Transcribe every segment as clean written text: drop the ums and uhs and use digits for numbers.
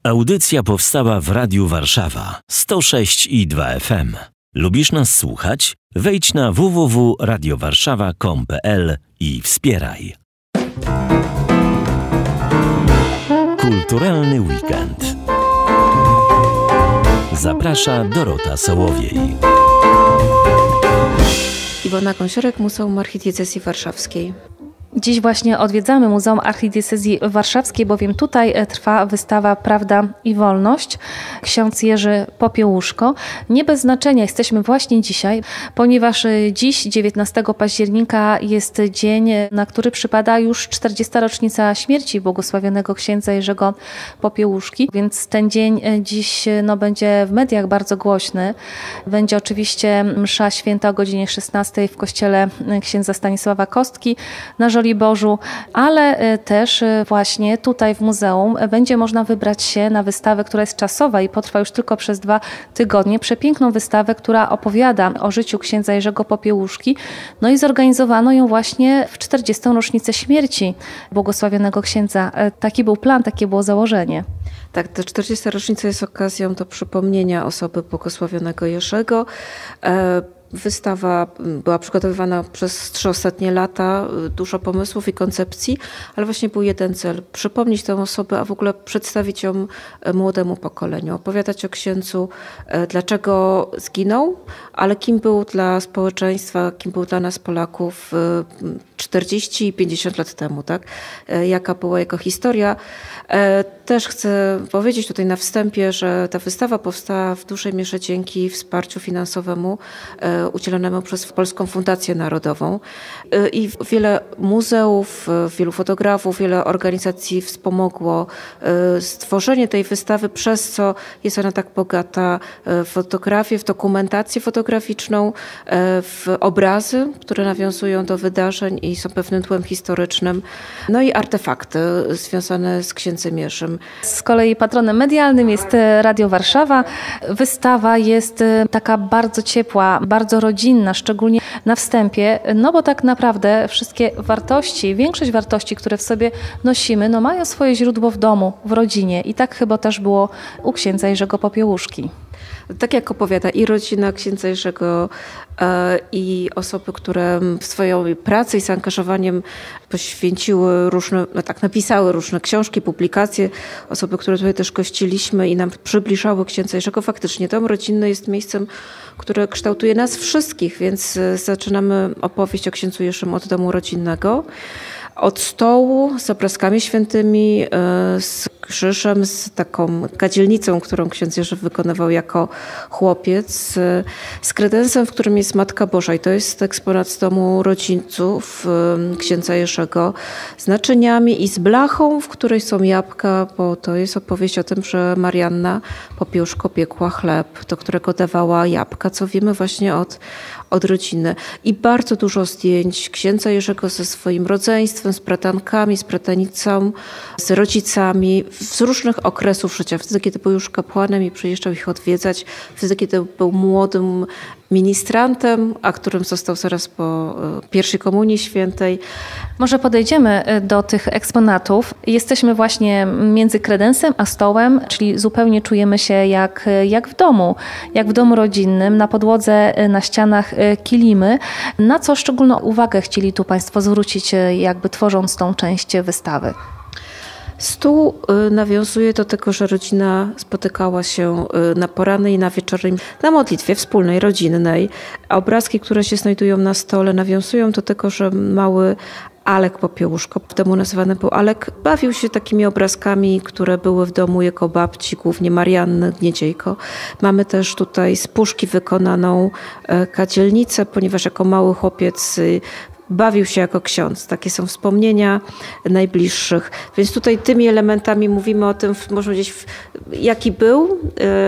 Audycja powstała w Radiu Warszawa 106,2 FM. Lubisz nas słuchać? Wejdź na www.radiowarszawa.com.pl i wspieraj. Kulturalny weekend. Zaprasza Dorota Sołowiej. Iwona Gąsiorek, Muzeum Archidiecezji Warszawskiej. Dziś właśnie odwiedzamy Muzeum Archidiecezji Warszawskiej, bowiem tutaj trwa wystawa Prawda i Wolność. Ksiądz Jerzy Popiełuszko. Nie bez znaczenia jesteśmy właśnie dzisiaj, ponieważ dziś, 19 października, jest dzień, na który przypada już 40. rocznica śmierci błogosławionego księdza Jerzego Popiełuszki, więc ten dzień dziś będzie w mediach bardzo głośny. Będzie oczywiście msza święta o godzinie 16 w kościele księdza Stanisława Kostki na Żoliborzu, ale też właśnie tutaj w muzeum będzie można wybrać się na wystawę, która jest czasowa i potrwa już tylko przez 2 tygodnie. Przepiękną wystawę, która opowiada o życiu księdza Jerzego Popiełuszki. No i zorganizowano ją właśnie w 40. rocznicę śmierci błogosławionego księdza. Taki był plan, takie było założenie. Tak, ta 40. rocznica jest okazją do przypomnienia osoby błogosławionego Jerzego. Wystawa była przygotowywana przez 3 ostatnie lata, dużo pomysłów i koncepcji, ale właśnie był jeden cel: przypomnieć tę osobę, a w ogóle przedstawić ją młodemu pokoleniu, opowiadać o księdzu, dlaczego zginął, ale kim był dla społeczeństwa, kim był dla nas Polaków 40 i 50 lat temu, tak? Jaka była jego historia. Też chcę powiedzieć tutaj na wstępie, że ta wystawa powstała w dużej mierze dzięki wsparciu finansowemu udzielonemu przez Polską Fundację Narodową. I wiele muzeów, wielu fotografów, wiele organizacji wspomogło stworzenie tej wystawy, przez co jest ona tak bogata w fotografię, w dokumentację fotograficzną, w obrazy, które nawiązują do wydarzeń i są pewnym tłem historycznym, no i artefakty związane z księdzem Jerzym. Z kolei patronem medialnym jest Radio Warszawa. Wystawa jest taka bardzo ciepła, bardzo rodzinna, szczególnie na wstępie, no bo tak naprawdę wszystkie wartości, większość wartości, które w sobie nosimy, no mają swoje źródło w domu, w rodzinie i tak chyba też było u księdza Jerzego Popiełuszki. Tak jak opowiada i rodzina księdza Jerzego, i osoby, które w swojej pracy i zaangażowaniem poświęciły różne, napisały różne książki, publikacje, osoby, które tutaj też gościliśmy i nam przybliżały księdza Jerzego. Faktycznie dom rodzinny jest miejscem, które kształtuje nas wszystkich, więc zaczynamy opowieść o księdzu Jerzym od domu rodzinnego. Od stołu z obrazkami świętymi, z krzyżem, z taką kadzielnicą, którą ksiądz Jerzy wykonywał jako chłopiec, z kredensem, w którym jest Matka Boża. I to jest eksponat z domu rodziców księdza Jerzego, z naczyniami i z blachą, w której są jabłka, bo to jest opowieść o tym, że Marianna Popiełuszko piekła chleb, do którego dawała jabłka, co wiemy właśnie od rodziny. I bardzo dużo zdjęć księdza Jerzego ze swoim rodzeństwem, z bratankami, z bratanicą, z rodzicami, z różnych okresów życia. Wtedy, kiedy był już kapłanem i przyjeżdżał ich odwiedzać, wtedy, kiedy był młodym ministrantem, a którym został zaraz po pierwszej komunii świętej. Może podejdziemy do tych eksponatów. Jesteśmy właśnie między kredensem a stołem, czyli zupełnie czujemy się jak w domu rodzinnym. Na podłodze, na ścianach kilimy. Na co szczególną uwagę chcieli tu Państwo zwrócić, jakby tworząc tą część wystawy? Stół nawiązuje do tego, że rodzina spotykała się na porannej i na wieczornej, na modlitwie wspólnej, rodzinnej. Obrazki, które się znajdują na stole, nawiązują do tego, że mały Alek Popiełuszko, w domu nazywany był Alek, bawił się takimi obrazkami, które były w domu jego babci, głównie Marianny Gniedziejko. Mamy też tutaj z puszki wykonaną kadzielnicę, ponieważ jako mały chłopiec bawił się jako ksiądz. Takie są wspomnienia najbliższych. Więc tutaj tymi elementami mówimy o tym, można powiedzieć, jaki był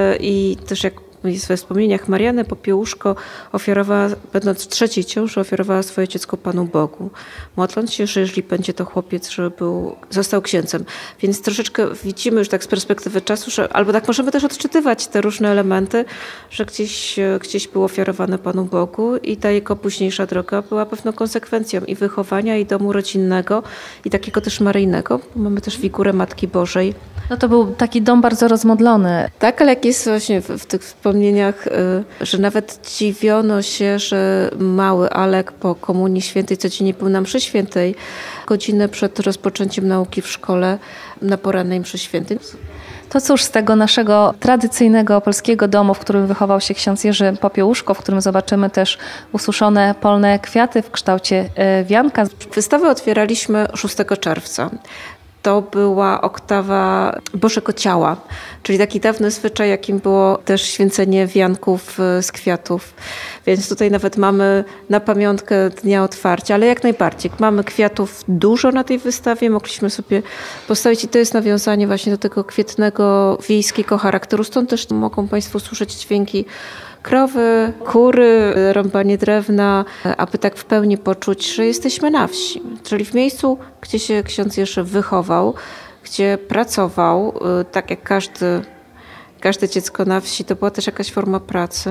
i też jak w swoich wspomnieniach Marianna Popiełuszko ofiarowała, będąc w 3. ciąży, ofiarowała swoje dziecko Panu Bogu, modląc się, że jeżeli będzie to chłopiec, żeby został księdzem. Więc troszeczkę widzimy już tak z perspektywy czasu, że albo tak możemy też odczytywać te różne elementy, że gdzieś był ofiarowany Panu Bogu i ta jego późniejsza droga była pewną konsekwencją i wychowania, i domu rodzinnego, i takiego też maryjnego. Mamy też figurę Matki Bożej No to był taki dom bardzo rozmodlony. Tak, ale jak jest właśnie w tych wspomnieniach, że nawet dziwiono się, że mały Alek po Komunii Świętej codziennie był na mszy świętej, godzinę przed rozpoczęciem nauki w szkole na porannej mszy świętej. To cóż z tego naszego tradycyjnego polskiego domu, w którym wychował się ksiądz Jerzy Popiełuszko, w którym zobaczymy też ususzone polne kwiaty w kształcie wianka. Wystawę otwieraliśmy 6 czerwca. To była oktawa Bożego Ciała, czyli taki dawny zwyczaj, jakim było też święcenie wianków z kwiatów. Więc tutaj nawet mamy na pamiątkę dnia otwarcia, ale jak najbardziej. Mamy kwiatów dużo na tej wystawie, mogliśmy sobie postawić i to jest nawiązanie właśnie do tego kwietnego, wiejskiego charakteru. Stąd też mogą Państwo słyszeć dźwięki krowy, kury, rąbanie drewna, aby tak w pełni poczuć, że jesteśmy na wsi. Czyli w miejscu, gdzie się ksiądz Jerzy wychował, gdzie pracował, tak jak każde dziecko na wsi, to była też jakaś forma pracy.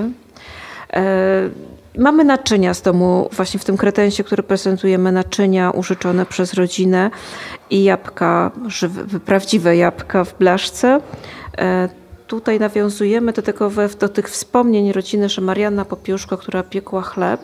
Mamy naczynia z domu, właśnie w tym kredensie, który prezentujemy, naczynia użyczone przez rodzinę i jabłka, prawdziwe jabłka w blaszce. Tutaj nawiązujemy do tych wspomnień rodziny, że Marianna Popiełuszko, która piekła chleb,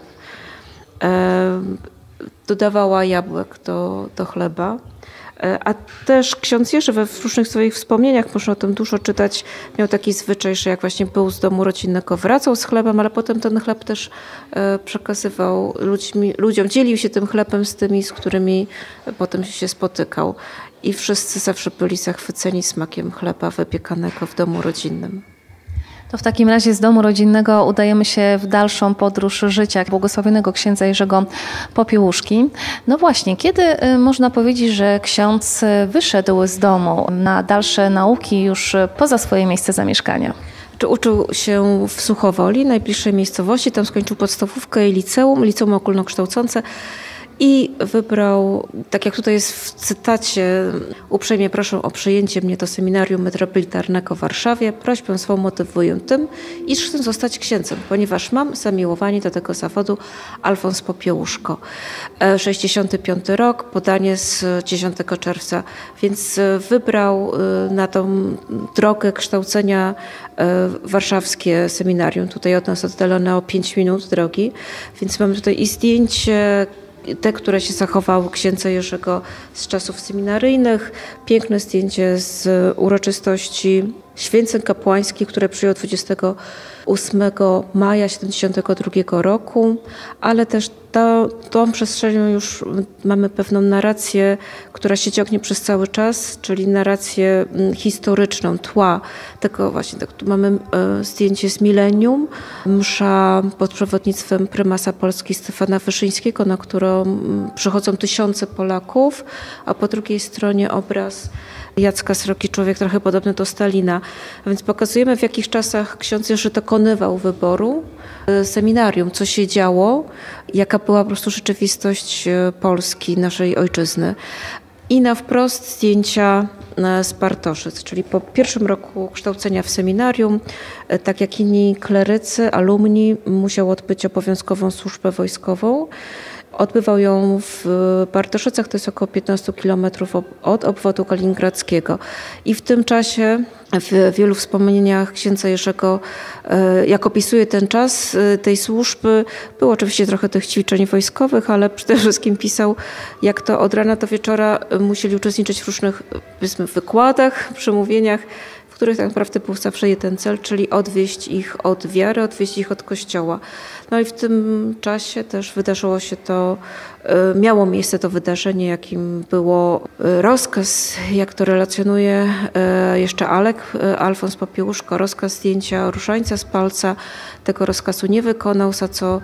dodawała jabłek do chleba. A też ksiądz Jerzy we różnych swoich wspomnieniach, można o tym dużo czytać, miał taki zwyczaj, że jak właśnie był z domu rodzinnego, wracał z chlebem, ale potem ten chleb też przekazywał ludziom, dzielił się tym chlebem z tymi, z którymi potem się spotykał. I wszyscy zawsze byli zachwyceni smakiem chleba wypiekanego w domu rodzinnym. To w takim razie z domu rodzinnego udajemy się w dalszą podróż życia błogosławionego księdza Jerzego Popiełuszki. No właśnie, kiedy można powiedzieć, że ksiądz wyszedł z domu na dalsze nauki już poza swoje miejsce zamieszkania? Uczył się w Suchowoli, najbliższej miejscowości. Tam skończył podstawówkę i liceum ogólnokształcące. I wybrał, tak jak tutaj jest w cytacie, uprzejmie proszę o przyjęcie mnie do seminarium metropolitarnego w Warszawie. Prośbę swą motywuję tym, iż chcę zostać księdzem, ponieważ mam zamiłowanie do tego zawodu. Alfons Popiełuszko. 65 rok, podanie z 10 czerwca. Więc wybrał na tą drogę kształcenia warszawskie seminarium. Tutaj od nas oddalone o 5 minut drogi. Więc mamy tutaj i zdjęcie, te, które się zachowały księdza Jerzego z czasów seminaryjnych. Piękne zdjęcie z uroczystości święceń kapłańskich, które przyjął 28 maja 1972 roku, ale też tą przestrzenią już mamy pewną narrację, która się ciągnie przez cały czas, czyli narrację historyczną, tła tego właśnie. Tu mamy zdjęcie z milenium, msza pod przewodnictwem prymasa Polski Stefana Wyszyńskiego, na którą przychodzą tysiące Polaków, a po drugiej stronie obraz Jacka Sroki, człowiek trochę podobny do Stalina. A więc pokazujemy, w jakich czasach ksiądz Jerzy dokonywał wyboru seminarium, co się działo, jaka była po prostu rzeczywistość Polski, naszej ojczyzny. I na wprost zdjęcia z Bartoszyc, czyli po pierwszym roku kształcenia w seminarium, tak jak inni klerycy, alumni, musiał odbyć obowiązkową służbę wojskową. Odbywał ją w Bartoszycach, to jest około 15 kilometrów od obwodu kaliningradzkiego. I w tym czasie w wielu wspomnieniach księdza Jerzego, jak opisuje ten czas tej służby, było oczywiście trochę tych ćwiczeń wojskowych, ale przede wszystkim pisał, jak to od rana do wieczora musieli uczestniczyć w różnych, powiedzmy, wykładach, przemówieniach, w których tak naprawdę był zawsze jeden cel, czyli odwieść ich od wiary, odwieść ich od Kościoła. No i w tym czasie też wydarzyło się to, miało miejsce to wydarzenie, jakim było rozkaz, jak to relacjonuje jeszcze Alfons Popiełuszko, rozkaz zdjęcia różańca z palca. Tego rozkazu nie wykonał, za co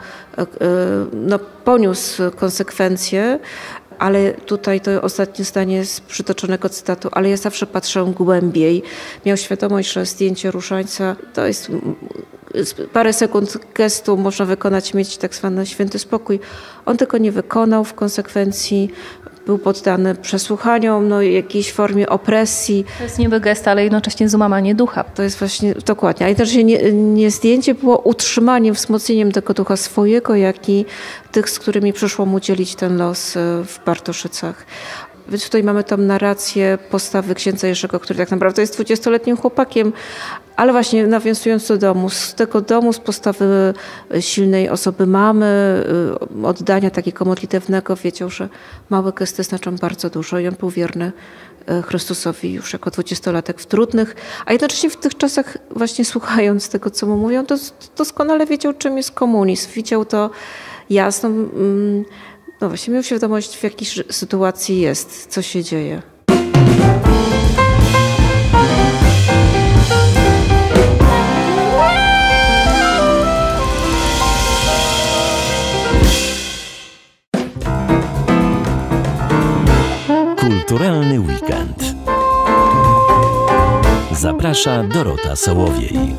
poniósł konsekwencje. Ale tutaj to ostatnie zdanie z przytoczonego cytatu, ale ja zawsze patrzę głębiej. Miał świadomość, że zdjęcie różańca to jest parę sekund gestu, można wykonać, mieć tak zwany święty spokój. On tego nie wykonał, w konsekwencji był poddany przesłuchaniom, jakiejś formie opresji. To jest niby gest, ale jednocześnie złamanie ducha. To jest właśnie dokładnie. A jednocześnie nie zdjęcie było utrzymaniem, wzmocnieniem tego ducha swojego, jak i tych, z którymi przyszło mu dzielić ten los w Bartoszycach. Więc tutaj mamy tą narrację postawy księdza Jerzego, który tak naprawdę jest 20-letnim chłopakiem, ale właśnie nawiązując do domu, z tego domu, z postawy silnej osoby mamy, oddania takiego modlitewnego, wiedział, że małe gesty znaczą bardzo dużo i on był wierny Chrystusowi już jako 20-latek w trudnych, a jednocześnie w tych czasach właśnie słuchając tego, co mu mówią, to doskonale wiedział, czym jest komunizm. Widział to jasno, no właśnie miał świadomość, w jakiej sytuacji jest, co się dzieje. Kulturalny weekend. Zaprasza Dorota Sołowiej.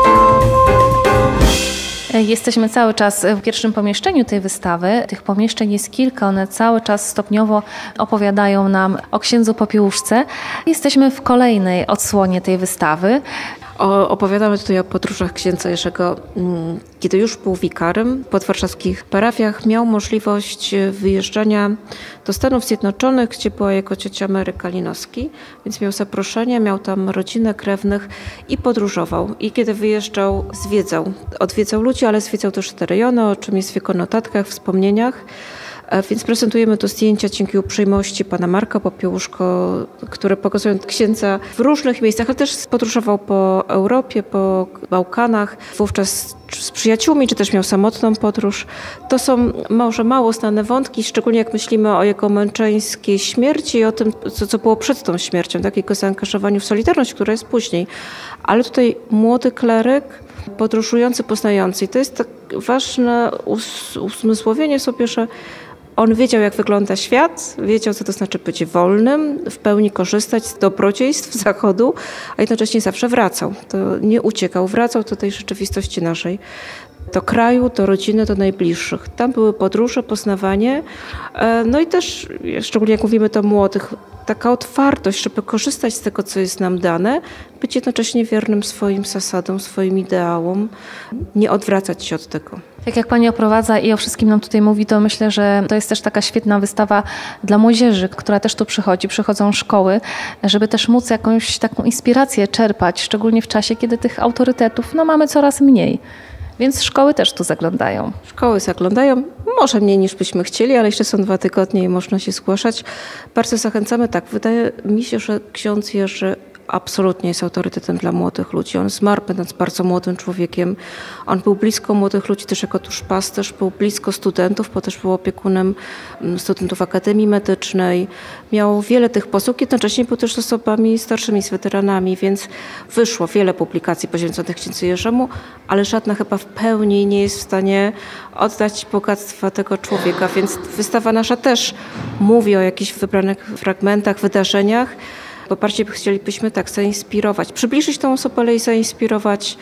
Jesteśmy cały czas w pierwszym pomieszczeniu tej wystawy. Tych pomieszczeń jest kilka, one cały czas stopniowo opowiadają nam o księdzu Popiełuszce. Jesteśmy w kolejnej odsłonie tej wystawy. Opowiadamy tutaj o podróżach księdza Jerzego. Kiedy już był wikarym w podwarszawskich parafiach, miał możliwość wyjeżdżania do Stanów Zjednoczonych, gdzie była jego ciocia Mary Kalinowski, więc miał zaproszenie, miał tam rodzinę, krewnych i podróżował. I kiedy wyjeżdżał, odwiedzał ludzi, ale zwiedzał też te rejony, o czym jest w jego notatkach, wspomnieniach. Więc prezentujemy tu zdjęcia dzięki uprzejmości pana Marka Popiełuszko, które pokazują księdza w różnych miejscach, ale też podróżował po Europie, po Bałkanach, wówczas z przyjaciółmi, czy też miał samotną podróż. To są może mało znane wątki, szczególnie jak myślimy o jego męczeńskiej śmierci i o tym, co było przed tą śmiercią, tak, jego zaangażowaniu w Solidarność, która jest później. Ale tutaj młody kleryk, podróżujący, poznający. I to jest tak ważne uzmysłowienie sobie, że on wiedział, jak wygląda świat, wiedział, co to znaczy być wolnym, w pełni korzystać z dobrodziejstw Zachodu, a jednocześnie zawsze wracał. To nie uciekał, wracał do tej rzeczywistości naszej, do kraju, do rodziny, do najbliższych. Tam były podróże, poznawanie, no i też, szczególnie jak mówimy do młodych, taka otwartość, żeby korzystać z tego, co jest nam dane, być jednocześnie wiernym swoim zasadom, swoim ideałom, nie odwracać się od tego. Tak jak Pani oprowadza i o wszystkim nam tutaj mówi, to myślę, że to jest też taka świetna wystawa dla młodzieży, która też tu przychodzi, przychodzą szkoły, żeby też móc jakąś taką inspirację czerpać, szczególnie w czasie, kiedy tych autorytetów mamy coraz mniej. Więc szkoły też tu zaglądają. Szkoły zaglądają, może mniej niż byśmy chcieli, ale jeszcze są 2 tygodnie i można się zgłaszać. Bardzo zachęcamy. Tak, wydaje mi się, że ksiądz Jerzy absolutnie jest autorytetem dla młodych ludzi. On zmarł będąc bardzo młodym człowiekiem. On był blisko młodych ludzi też jako duszpasterz, był blisko studentów, bo też był opiekunem studentów Akademii Medycznej. Miał wiele tych posług, jednocześnie był też z osobami starszymi, z weteranami, więc wyszło wiele publikacji poświęconych księdzu Jerzemu, ale żadna chyba w pełni nie jest w stanie oddać bogactwa tego człowieka, więc wystawa nasza też mówi o jakichś wybranych fragmentach, wydarzeniach, bo bardziej chcielibyśmy tak zainspirować, przybliżyć tą osobę, ale i zainspirować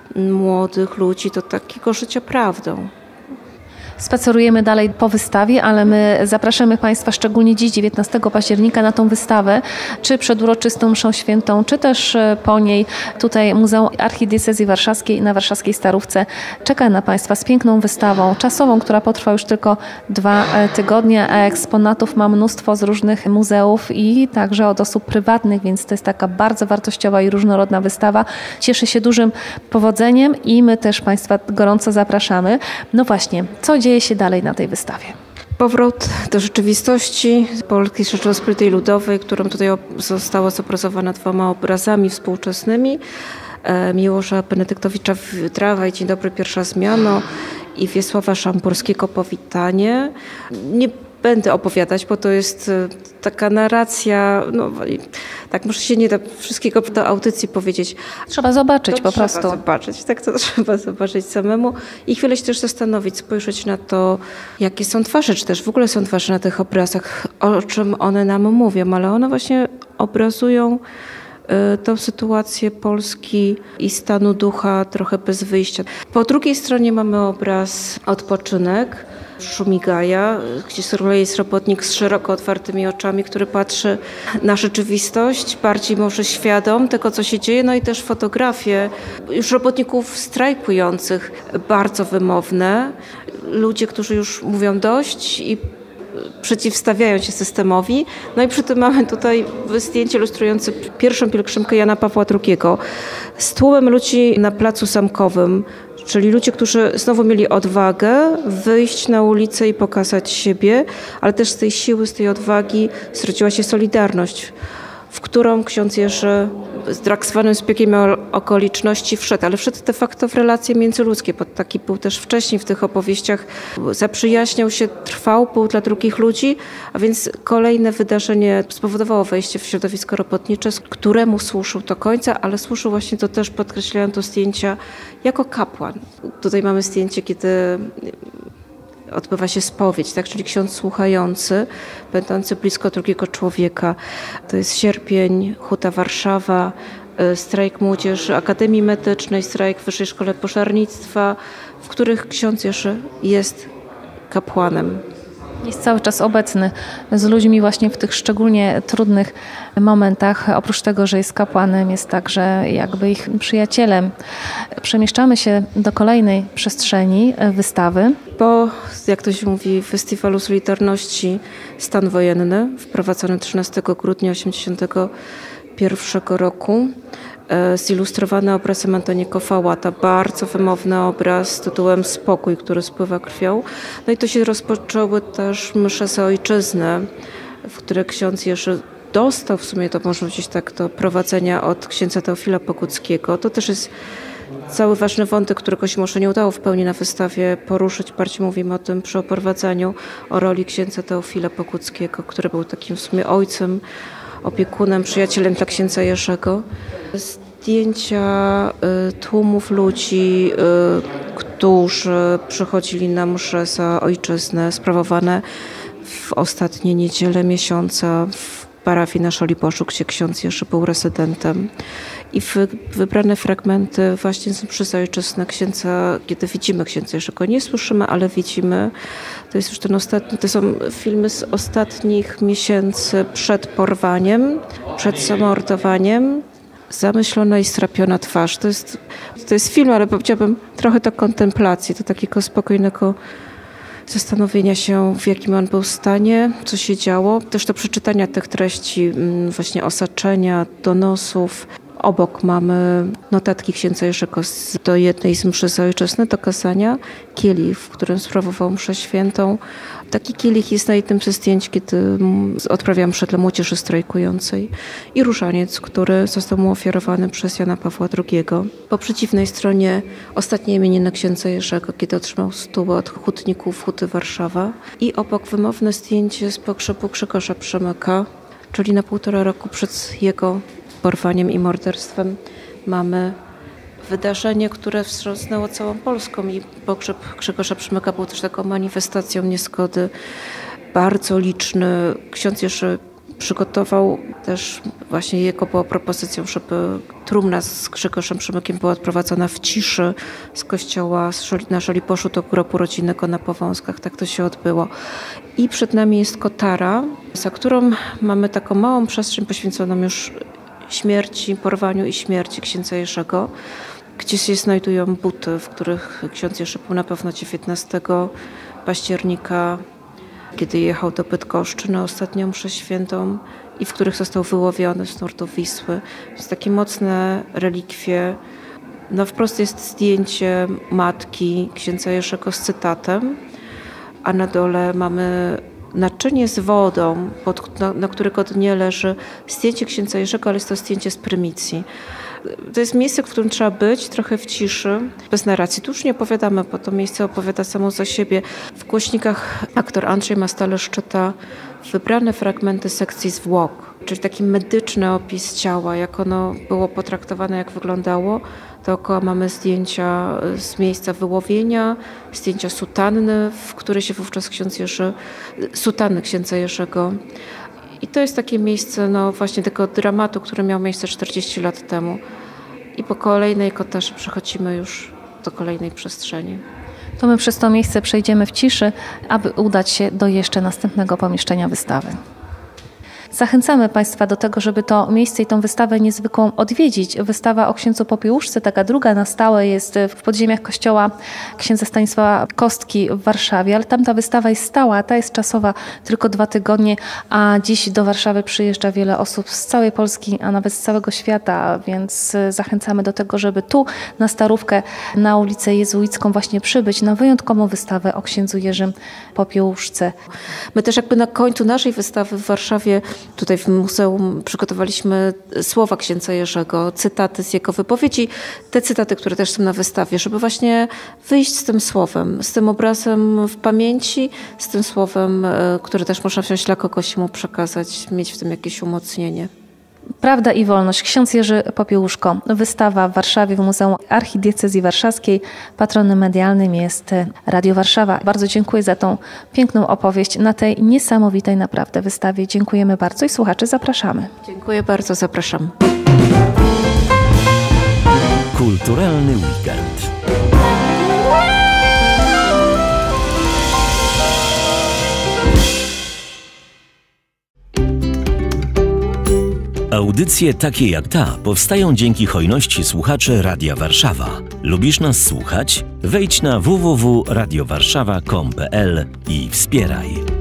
młodych ludzi do takiego życia prawdą. Spacerujemy dalej po wystawie, ale my zapraszamy Państwa szczególnie dziś, 19 października, na tą wystawę, czy przed uroczystą mszą świętą, czy też po niej. Tutaj Muzeum Archidiecezji Warszawskiej na warszawskiej Starówce czeka na Państwa z piękną wystawą czasową, która potrwa już tylko 2 tygodnie, a eksponatów ma mnóstwo z różnych muzeów i także od osób prywatnych, więc to jest taka bardzo wartościowa i różnorodna wystawa. Cieszy się dużym powodzeniem i my też Państwa gorąco zapraszamy. No właśnie, co dzieje się dalej na tej wystawie? Powrót do rzeczywistości Polskiej Rzeczypospolitej Ludowej, którą tutaj została zobrazowana 2 obrazami współczesnymi. Miłosza Benedyktowicza Trawa i Dzień dobry, pierwsza zmiano i Wiesława Szamburskiego Powitanie. Nie będę opowiadać, bo to jest taka narracja, tak może się nie da wszystkiego do audycji powiedzieć. Trzeba zobaczyć po prostu. Trzeba zobaczyć, tak to trzeba zobaczyć samemu i chwilę się też zastanowić, spojrzeć na to, jakie są twarze, czy też w ogóle są twarze na tych obrazach, o czym one nam mówią, ale one właśnie obrazują tą sytuację Polski i stanu ducha trochę bez wyjścia. Po drugiej stronie mamy obraz Odpoczynek Szumigaja, gdzie z kolei jest robotnik z szeroko otwartymi oczami, który patrzy na rzeczywistość, bardziej może świadom tego, co się dzieje, no i też fotografie już robotników strajkujących, bardzo wymowne. Ludzie, którzy już mówią dość i przeciwstawiają się systemowi. No i przy tym mamy tutaj zdjęcie ilustrujące pierwszą pielgrzymkę Jana Pawła II z tłumem ludzi na placu Zamkowym, czyli ludzie, którzy znowu mieli odwagę wyjść na ulicę i pokazać siebie, ale też z tej siły, z tej odwagi zrodziła się Solidarność, w którą ksiądz Jerzy z tak zwanym zbiegiem okoliczności wszedł, ale wszedł de facto w relacje międzyludzkie, bo taki był też wcześniej w tych opowieściach, zaprzyjaźniał się, trwał, był dla drugich ludzi, a więc kolejne wydarzenie spowodowało wejście w środowisko robotnicze, któremu służył do końca, ale służył właśnie, to też podkreślają to zdjęcia, jako kapłan. Tutaj mamy zdjęcie, kiedy odbywa się spowiedź, tak? Czyli ksiądz słuchający, będący blisko drugiego człowieka. To jest sierpień, Huta Warszawa, strajk młodzieży Akademii Medycznej, strajk w Wyższej Szkole Pożarnictwa, w których ksiądz Jerzy jest kapłanem. Jest cały czas obecny z ludźmi właśnie w tych szczególnie trudnych momentach. Oprócz tego, że jest kapłanem, jest także jakby ich przyjacielem. Przemieszczamy się do kolejnej przestrzeni wystawy. Po, jak to się mówi, Festiwalu Solidarności stan wojenny, wprowadzony 13 grudnia 1981 roku, zilustrowany obrazem Antoniego Fałata, bardzo wymowny obraz z tytułem Spokój, który spływa krwią. No i to się rozpoczęły też msze za ojczyznę, w które ksiądz Jerzy dostał, w sumie to można powiedzieć tak, do prowadzenia od księdza Teofila Pokuckiego. To też jest cały ważny wątek, którego się może nie udało w pełni na wystawie poruszyć. Bardziej mówimy o tym przy oprowadzaniu, o roli księdza Teofila Pokuckiego, który był takim w sumie ojcem, opiekunem, przyjacielem dla księdza Jerzego. Zdjęcia tłumów ludzi, którzy przychodzili na msze za ojczyznę, sprawowane w ostatnie niedziele miesiąca w parafii na Szoliborzu, gdzie ksiądz Jerzy był rezydentem. I wybrane fragmenty właśnie z mszy za ojczyznę księdza, kiedy widzimy księdza Jerzego, nie słyszymy, ale widzimy. To jest już ten ostatni, to są filmy z ostatnich miesięcy przed porwaniem, przed zamordowaniem. Zamyślona i strapiona twarz. To jest film, ale powiedziałabym trochę do kontemplacji, do takiego spokojnego zastanowienia się, w jakim on był stanie, co się działo. Też do przeczytania tych treści, właśnie osaczenia, donosów. Obok mamy notatki księdza Jerzego do jednej z mszy za ojczyznę, do kazania, kielich, w którym sprawował mszę świętą. Taki kielich jest na jednym ze zdjęć, kiedy odprawia mszę dla młodzieży strajkującej. I różaniec, który został mu ofiarowany przez Jana Pawła II. Po przeciwnej stronie ostatnie imieniny księdza Jerzego, kiedy otrzymał stułę od hutników Huty Warszawa. I obok wymowne zdjęcie z pogrzebu Grzegorza Przemyka, czyli na 1,5 roku przed jego porwaniem i morderstwem mamy wydarzenie, które wstrząsnęło całą Polską i pogrzeb Grzegorza Przemyka był też taką manifestacją niezgody, bardzo liczny. Ksiądz Jerzy przygotował też, właśnie jego była propozycją, żeby trumna z Grzegorzem Przemykiem była odprowadzona w ciszy z kościoła na Żoliborzu do grobu rodzinnego na Powązkach. Tak to się odbyło. I przed nami jest kotara, za którą mamy taką małą przestrzeń poświęconą już śmierci, porwaniu i śmierci księdza Jerzego, gdzie się znajdują buty, w których ksiądz Jerzy był na pewno 19 października, kiedy jechał do Bydgoszczy na ostatnią mszę świętą i w których został wyłowiony z nurtu Wisły. Jest takie mocne relikwie. No wprost jest zdjęcie matki księdza Jerzego z cytatem, a na dole mamy naczynie z wodą, na którego dnie leży zdjęcie księdza Jerzego, ale jest to zdjęcie z prymicji. To jest miejsce, w którym trzeba być, trochę w ciszy, bez narracji. Tu już nie opowiadamy, bo to miejsce opowiada samo za siebie. W głośnikach aktor Andrzej Mastalerz czyta wybrane fragmenty sekcji zwłok, czyli taki medyczny opis ciała, jak ono było potraktowane, jak wyglądało. Dookoła mamy zdjęcia z miejsca wyłowienia, zdjęcia sutanny, w której się wówczas sutanny księdza Jerzego. I to jest takie miejsce właśnie tego dramatu, który miał miejsce 40 lat temu. I po kolejnej kotarze przechodzimy już do kolejnej przestrzeni. To my przez to miejsce przejdziemy w ciszy, aby udać się do jeszcze następnego pomieszczenia wystawy. Zachęcamy Państwa do tego, żeby to miejsce i tą wystawę niezwykłą odwiedzić. Wystawa o księdzu Popiełuszce, taka druga na stałe, jest w podziemiach kościoła księdza Stanisława Kostki w Warszawie, ale tamta wystawa jest stała, a ta jest czasowa tylko 2 tygodnie, a dziś do Warszawy przyjeżdża wiele osób z całej Polski, a nawet z całego świata, więc zachęcamy do tego, żeby tu na Starówkę, na ulicę Jezuicką właśnie przybyć na wyjątkową wystawę o księdzu Jerzym Popiełuszce. My też jakby na końcu naszej wystawy w Warszawie, tutaj w muzeum, przygotowaliśmy słowa księdza Jerzego, cytaty z jego wypowiedzi, te cytaty, które też są na wystawie, żeby właśnie wyjść z tym słowem, z tym obrazem w pamięci, z tym słowem, które też można wziąć dla kogoś, mu przekazać, mieć w tym jakieś umocnienie. Prawda i wolność. Ksiądz Jerzy Popiełuszko. Wystawa w Warszawie w Muzeum Archidiecezji Warszawskiej. Patronem medialnym jest Radio Warszawa. Bardzo dziękuję za tą piękną opowieść na tej niesamowitej naprawdę wystawie. Dziękujemy bardzo i słuchaczy zapraszamy. Dziękuję bardzo, zapraszam. Kulturalny weekend. Audycje takie jak ta powstają dzięki hojności słuchaczy Radia Warszawa. Lubisz nas słuchać? Wejdź na www.radiowarszawa.com.pl i wspieraj.